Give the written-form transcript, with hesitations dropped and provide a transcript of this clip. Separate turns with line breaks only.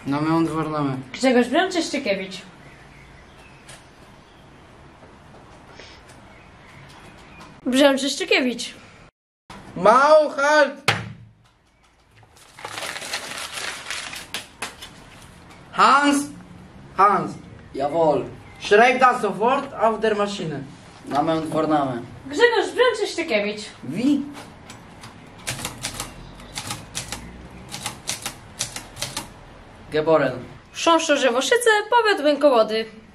Name und Vorname.
Grzegorz Braun czy Szczykiewicz? Braun czy Szczykiewicz?
Mau, halt! Hans! Hans!
Jawohl.
Schreib das sofort auf der Maschine.
Name und Vorname.
Grzegorz Braun czy Szczykiewicz?
Wie? Geboren.
Chrząszczorze Woszyce, powiat Łękołody.